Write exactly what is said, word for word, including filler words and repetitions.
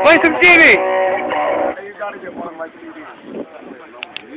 Play some T V. Hey, you gotta get one of my C Ds.